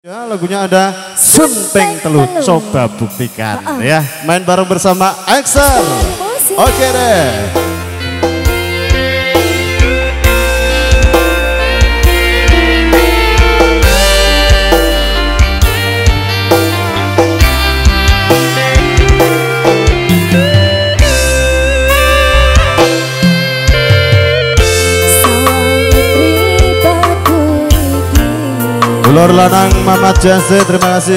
Ya, lagunya ada Sumpeng Telu, coba buktikan ya. Main bareng bersama Axel. Oke deh. Lor lanang Mamat Jase, terima kasih.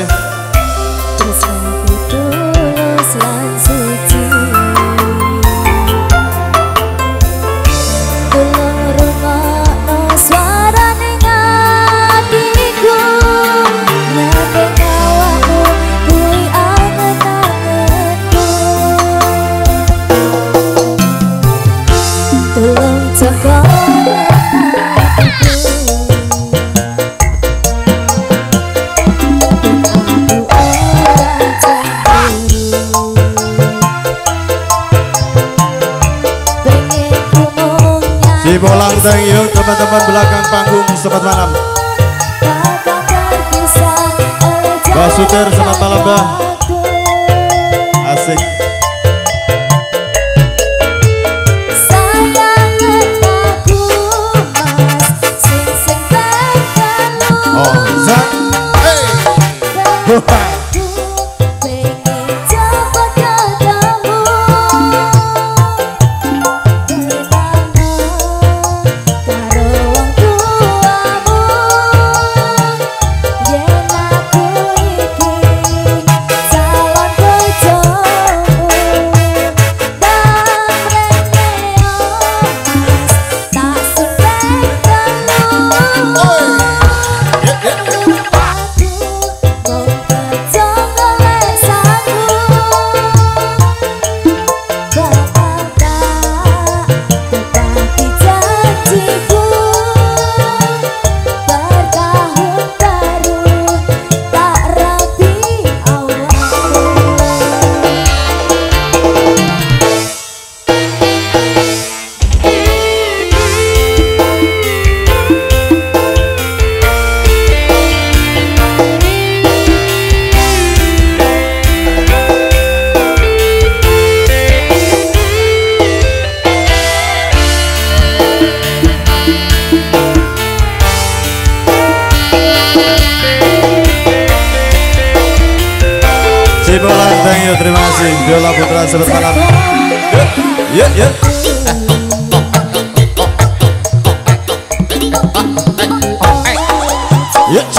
Di bolang thank you teman-teman belakang panggung, selamat malam. Mbak Suter, selamat malam Mbak. Asik. Oh, Zak. Hey. Bolang, thank you, terima kasih. Biola Putra, selamat malam. Yuk, yuk. Yuk.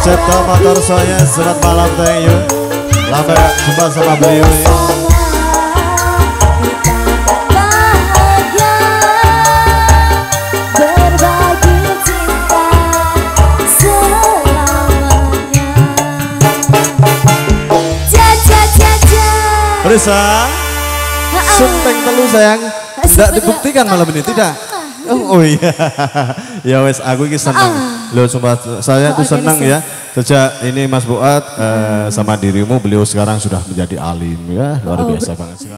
Cipta motor soalnya selamat malam, thank you. Sampai jumpa sama beliau ya. Risa, Sumpeng Telu sayang, tidak dibuktikan malam ini, tidak? Oh iya, ya wes aku ini senang. Loh sumpah saya tuh senang ya. Sejak ini Mas Buat sama dirimu, beliau sekarang sudah menjadi alim ya, luar biasa banget.